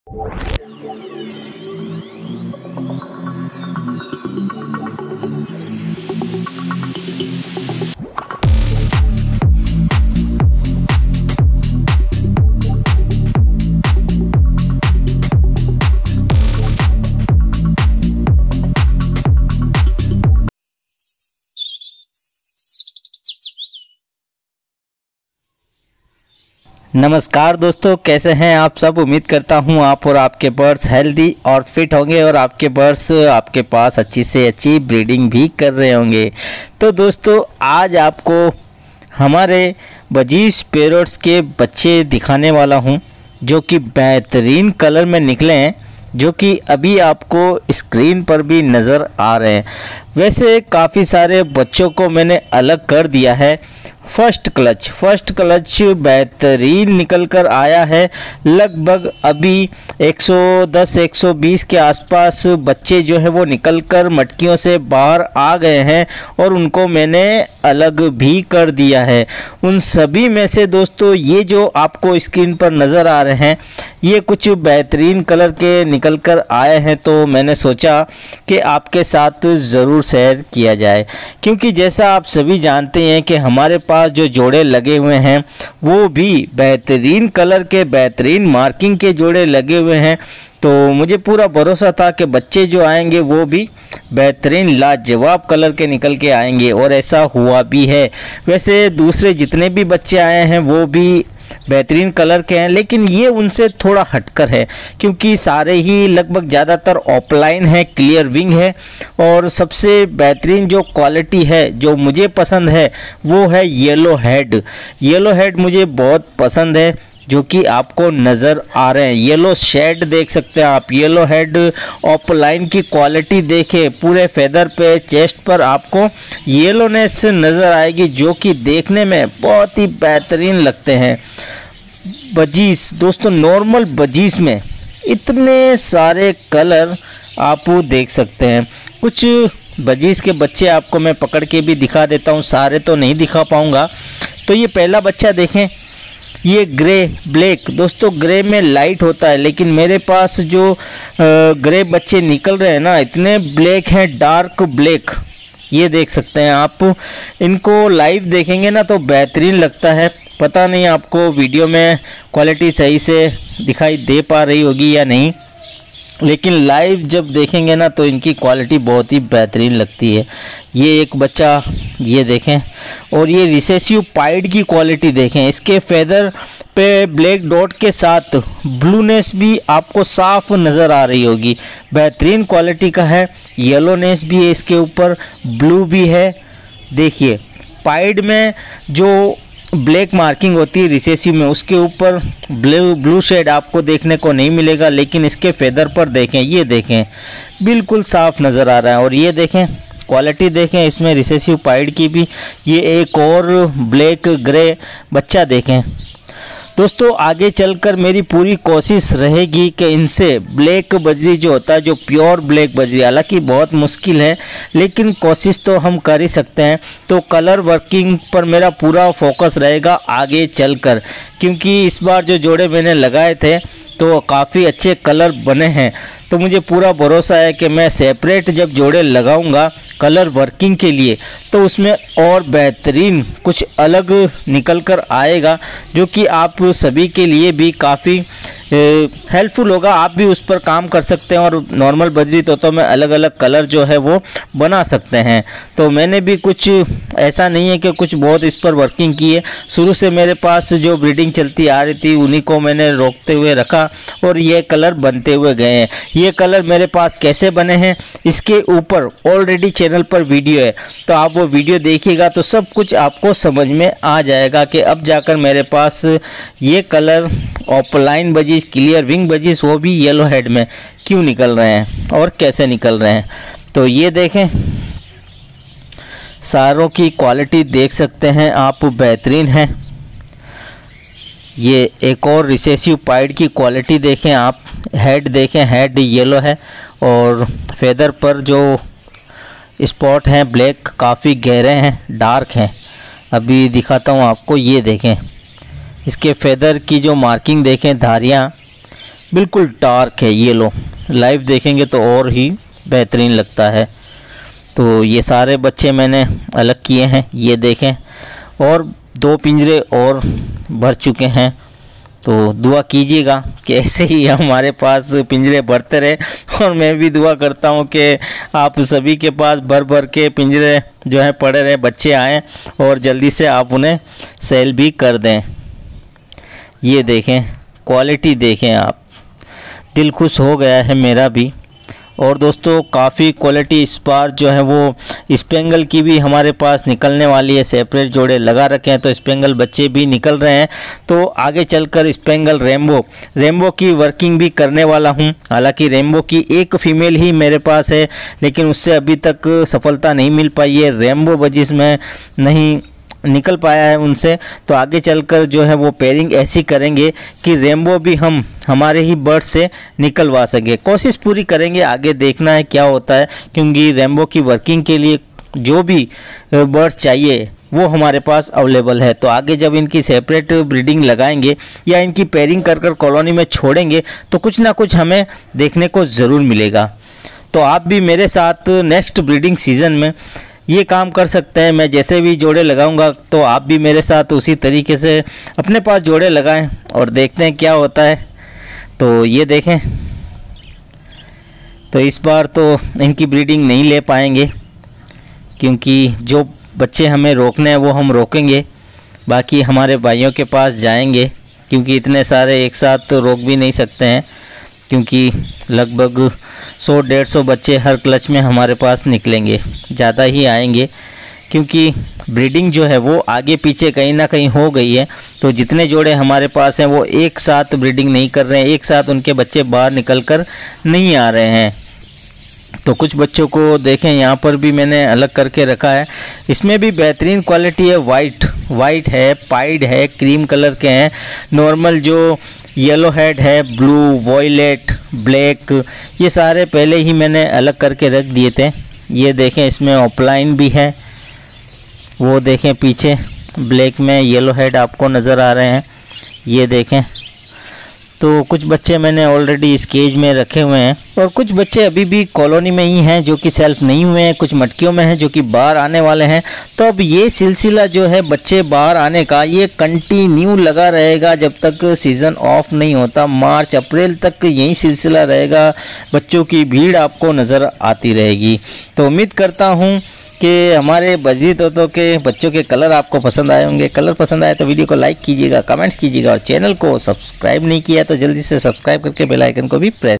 नमस्कार दोस्तों, कैसे हैं आप सब। उम्मीद करता हूं आप और आपके बर्ड्स हेल्दी और फिट होंगे और आपके बर्ड्स आपके पास अच्छी से अच्छी ब्रीडिंग भी कर रहे होंगे। तो दोस्तों, आज आपको हमारे बजीज पैरोट्स के बच्चे दिखाने वाला हूं, जो कि बेहतरीन कलर में निकले हैं, जो कि अभी आपको स्क्रीन पर भी नज़र आ रहे हैं। वैसे काफ़ी सारे बच्चों को मैंने अलग कर दिया है। फर्स्ट क्लच बेहतरीन निकल कर आया है। लगभग अभी 110-120 के आसपास बच्चे जो है वो निकल कर मटकियों से बाहर आ गए हैं और उनको मैंने अलग भी कर दिया है। उन सभी में से दोस्तों, ये जो आपको स्क्रीन पर नज़र आ रहे हैं, ये कुछ बेहतरीन कलर के निकल कर आए हैं। तो मैंने सोचा कि आपके साथ ज़रूर शेयर किया जाए, क्योंकि जैसा आप सभी जानते हैं कि हमारे पास जो जोड़े लगे हुए हैं वो भी बेहतरीन कलर के, बेहतरीन मार्किंग के जोड़े लगे हुए हैं। तो मुझे पूरा भरोसा था कि बच्चे जो आएंगे वो भी बेहतरीन लाजवाब कलर के निकल के आएंगे, और ऐसा हुआ भी है। वैसे दूसरे जितने भी बच्चे आए हैं वो भी बेहतरीन कलर के हैं, लेकिन ये उनसे थोड़ा हटकर है, क्योंकि सारे ही लगभग ज़्यादातर ऑफलाइन है, क्लियर विंग है। और सबसे बेहतरीन जो क्वालिटी है जो मुझे पसंद है वो है येलो हेड। येलो हेड मुझे बहुत पसंद है, जो कि आपको नज़र आ रहे हैं। येलो शेड देख सकते हैं आप। येलो हेड ऑफलाइन की क्वालिटी देखें, पूरे फेदर पे, चेस्ट पर आपको येलोनेस नज़र आएगी, जो कि देखने में बहुत ही बेहतरीन लगते हैं। बजीज दोस्तों, नॉर्मल बजीज में इतने सारे कलर आप देख सकते हैं। कुछ बजीज के बच्चे आपको मैं पकड़ के भी दिखा देता हूँ, सारे तो नहीं दिखा पाऊँगा। तो ये पहला बच्चा देखें, ये ग्रे ब्लैक। दोस्तों, ग्रे में लाइट होता है, लेकिन मेरे पास जो ग्रे बच्चे निकल रहे हैं ना, इतने ब्लैक हैं, डार्क ब्लैक। ये देख सकते हैं आप। इनको लाइव देखेंगे ना तो बेहतरीन लगता है। पता नहीं आपको वीडियो में क्वालिटी सही से दिखाई दे पा रही होगी या नहीं, लेकिन लाइव जब देखेंगे ना तो इनकी क्वालिटी बहुत ही बेहतरीन लगती है। ये एक बच्चा, ये देखें, और ये रिसेसिव पाइड की क्वालिटी देखें। इसके फेदर पे ब्लैक डॉट के साथ ब्लूनेस भी आपको साफ नज़र आ रही होगी। बेहतरीन क्वालिटी का है। येलोनेस भी है इसके ऊपर, ब्लू भी है। देखिए, पाइड में जो ब्लैक मार्किंग होती है रिसेसिव में, उसके ऊपर ब्लू शेड आपको देखने को नहीं मिलेगा, लेकिन इसके फेदर पर देखें, ये देखें, बिल्कुल साफ नज़र आ रहा है। और ये देखें, क्वालिटी देखें इसमें रिसेसिव पाइड की भी। ये एक और ब्लैक ग्रे बच्चा देखें। दोस्तों, आगे चलकर मेरी पूरी कोशिश रहेगी कि इनसे ब्लैक बजरी जो होता है, जो प्योर ब्लैक बजरी, हालांकि बहुत मुश्किल है, लेकिन कोशिश तो हम कर ही सकते हैं। तो कलर वर्किंग पर मेरा पूरा फोकस रहेगा आगे चलकर, क्योंकि इस बार जो जोड़े मैंने लगाए थे तो काफ़ी अच्छे कलर बने हैं। तो मुझे पूरा भरोसा है कि मैं सेपरेट जब जोड़े लगाऊंगा कलर वर्किंग के लिए, तो उसमें और बेहतरीन कुछ अलग निकल कर आएगा, जो कि आप सभी के लिए भी काफ़ी हेल्पफुल होगा। आप भी उस पर काम कर सकते हैं, और नॉर्मल बजरी तोतों में अलग अलग कलर जो है वो बना सकते हैं। तो मैंने भी कुछ ऐसा नहीं है कि कुछ बहुत इस पर वर्किंग की है। शुरू से मेरे पास जो ब्रीडिंग चलती आ रही थी उन्हीं को मैंने रोकते हुए रखा, और ये कलर बनते हुए गए हैं। ये कलर मेरे पास कैसे बने हैं, इसके ऊपर ऑलरेडी चैनल पर वीडियो है, तो आप वो वीडियो देखिएगा तो सब कुछ आपको समझ में आ जाएगा कि अब जाकर मेरे पास ये कलर ऑफलाइन बजीज, क्लियर विंग बजीज, वो भी येलो हेड में क्यों निकल रहे हैं और कैसे निकल रहे हैं। तो ये देखें, सारों की क्वालिटी देख सकते हैं आप, बेहतरीन है। ये एक और रिसेसिव पाइड की क्वालिटी देखें आप। हेड देखें, हेड येलो है, और फेदर पर जो स्पॉट हैं ब्लैक, काफ़ी गहरे हैं, डार्क हैं। अभी दिखाता हूँ आपको, ये देखें, इसके फेदर की जो मार्किंग देखें, धारियाँ बिल्कुल डार्क है, ये लो लाइव देखेंगे तो और ही बेहतरीन लगता है। तो ये सारे बच्चे मैंने अलग किए हैं, ये देखें, और 2 पिंजरे और भर चुके हैं। तो दुआ कीजिएगा कि ऐसे ही हमारे पास पिंजरे भरते रहे, और मैं भी दुआ करता हूँ कि आप सभी के पास भर भर के पिंजरे जो है पड़े रहे, बच्चे आएँ और जल्दी से आप उन्हें सेल भी कर दें। ये देखें, क्वालिटी देखें आप, दिल खुश हो गया है मेरा भी। और दोस्तों काफ़ी क्वालिटी इस बार जो है वो स्पेंगल की भी हमारे पास निकलने वाली है। सेपरेट जोड़े लगा रखे हैं तो स्पेंगल बच्चे भी निकल रहे हैं। तो आगे चलकर स्पेंगल रेम्बो की वर्किंग भी करने वाला हूं। हालांकि रेम्बो की एक फ़ीमेल ही मेरे पास है, लेकिन उससे अभी तक सफलता नहीं मिल पाई है। रेम्बो बजिस में नहीं निकल पाया है उनसे। तो आगे चलकर जो है वो पेयरिंग ऐसी करेंगे कि रेम्बो भी हम हमारे ही बर्ड से निकलवा सके। कोशिश पूरी करेंगे, आगे देखना है क्या होता है, क्योंकि रेम्बो की वर्किंग के लिए जो भी बर्ड्स चाहिए वो हमारे पास अवेलेबल है। तो आगे जब इनकी सेपरेट ब्रीडिंग लगाएंगे या इनकी पेयरिंग कर कर कॉलोनी में छोड़ेंगे तो कुछ ना कुछ हमें देखने को ज़रूर मिलेगा। तो आप भी मेरे साथ नेक्स्ट ब्रीडिंग सीज़न में ये काम कर सकते हैं। मैं जैसे भी जोड़े लगाऊंगा तो आप भी मेरे साथ उसी तरीके से अपने पास जोड़े लगाएं और देखते हैं क्या होता है। तो ये देखें, तो इस बार तो इनकी ब्रीडिंग नहीं ले पाएंगे, क्योंकि जो बच्चे हमें रोकने हैं वो हम रोकेंगे, बाकी हमारे भाइयों के पास जाएंगे, क्योंकि इतने सारे एक साथ तो रोक भी नहीं सकते हैं, क्योंकि लगभग 100-150 बच्चे हर क्लच में हमारे पास निकलेंगे, ज़्यादा ही आएंगे, क्योंकि ब्रीडिंग जो है वो आगे पीछे कहीं ना कहीं हो गई है। तो जितने जोड़े हमारे पास हैं वो एक साथ ब्रीडिंग नहीं कर रहे हैं, एक साथ उनके बच्चे बाहर निकल कर नहीं आ रहे हैं। तो कुछ बच्चों को देखें, यहाँ पर भी मैंने अलग करके रखा है। इसमें भी बेहतरीन क्वालिटी है, वाइट है, पाइड है, क्रीम कलर के हैं, नॉर्मल जो येलो हेड है, ब्लू, वॉयलेट, ब्लैक, ये सारे पहले ही मैंने अलग करके रख दिए थे। ये देखें, इसमें ऑफलाइन भी है, वो देखें पीछे ब्लैक में येलो हेड आपको नज़र आ रहे हैं, ये देखें। तो कुछ बच्चे मैंने ऑलरेडी इस केज में रखे हुए हैं, और कुछ बच्चे अभी भी कॉलोनी में ही हैं जो कि सेल्फ नहीं हुए हैं, कुछ मटकियों में हैं जो कि बाहर आने वाले हैं। तो अब ये सिलसिला जो है बच्चे बाहर आने का, ये कंटिन्यू लगा रहेगा जब तक सीज़न ऑफ नहीं होता। मार्च अप्रैल तक यही सिलसिला रहेगा, बच्चों की भीड़ आपको नज़र आती रहेगी। तो उम्मीद करता हूँ कि हमारे बजी तोतों के बच्चों के कलर आपको पसंद आए होंगे। कलर पसंद आए तो वीडियो को लाइक कीजिएगा, कमेंट्स कीजिएगा, और चैनल को सब्सक्राइब नहीं किया तो जल्दी से सब्सक्राइब करके बेल आइकन को भी प्रेस